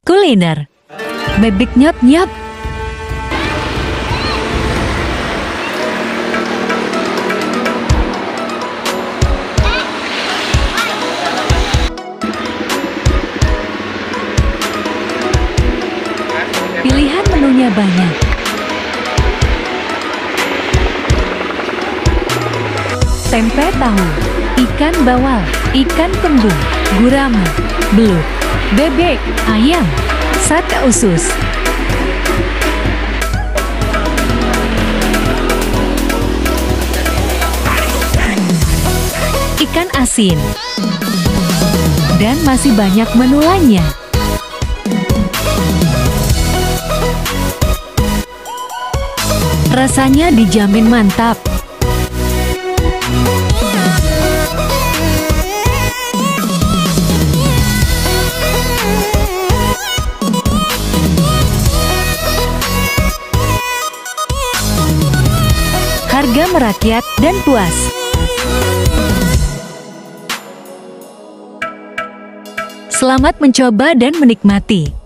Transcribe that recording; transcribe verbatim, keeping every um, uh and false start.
Kuliner. Bebek nyap-nyap. Pilihan menunya banyak. Tempe tahu, ikan bawal, ikan kembung, gurame, belut, bebek, ayam, sate usus. Ikan asin. Dan masih banyak menu lainnya. Rasanya dijamin mantap. Harga merakyat dan puas. Selamat mencoba dan menikmati.